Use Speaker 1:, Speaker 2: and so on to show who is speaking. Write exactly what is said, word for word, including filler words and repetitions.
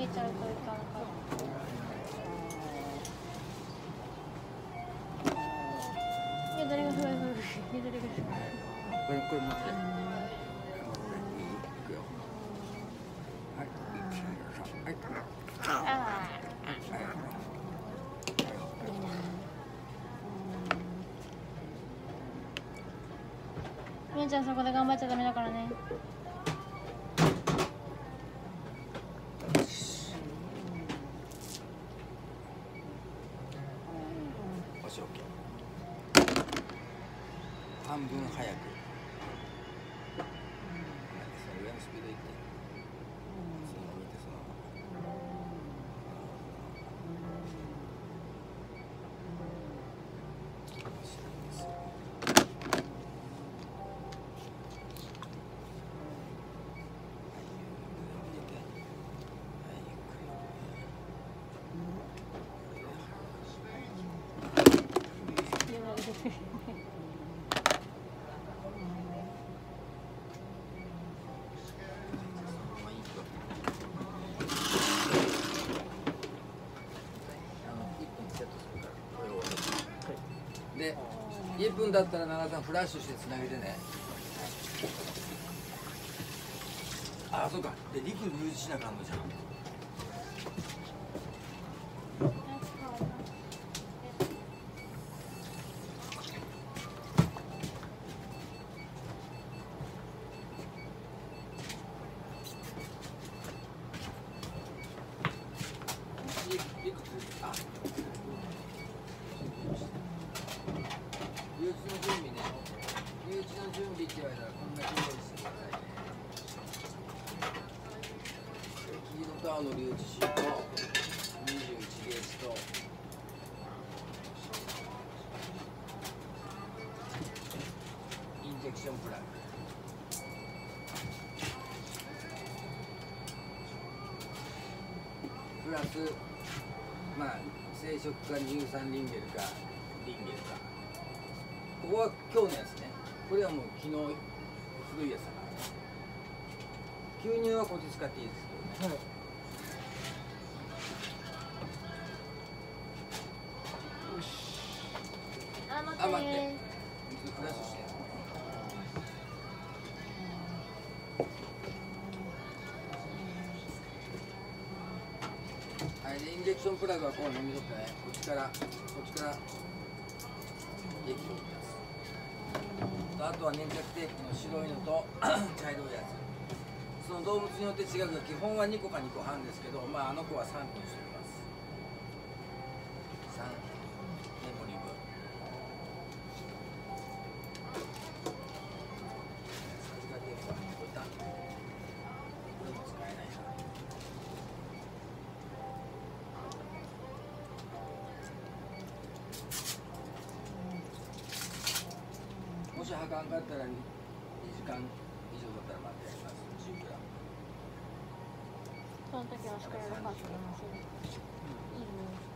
Speaker 1: ちゃうといかんから。左がふわふわふわ。左がふわ。
Speaker 2: これこれ持って。いくよ。はい。はい。
Speaker 1: ああ。みーちゃんそこで頑張っちゃダメだからね。
Speaker 2: おしオッケー。半分早く。その上のスピードいって。その見てその。で、いっぷんだったら長さんフラッシュしてつなげてね。ああ、そうか。で、力入力しなあかんのじゃん。留置の準備ね。留置の準備って言われたらこんなに用意してくださいね。黄色と青の留置シート、にじゅういちゲージとインジェクションプラグ。プラス、まあ、生殖か乳酸リンゲルかリンゲルか。ここは今日のやつね。これはもう昨日古いやつだからね。吸入はこっち使っていいですけどね。はい。よし。
Speaker 1: あ、待って。
Speaker 2: あ、待って。水フラッシュして。はい、でインジェクションプラグはこう飲み取ってね。こっちからこっちから液を入れます。あとは粘着テープの白いのと茶色いやつ。その動物によって違うが基本はにこかにこ半ですけど、まああの子はさんこにしておきます。さんメモリブ。さすがテープはこういったこれも使えないな。もしはかんかったらにじかん以上だったら待ってやります。じゅうグラム。
Speaker 1: その時はしかやらなかったら、いいね。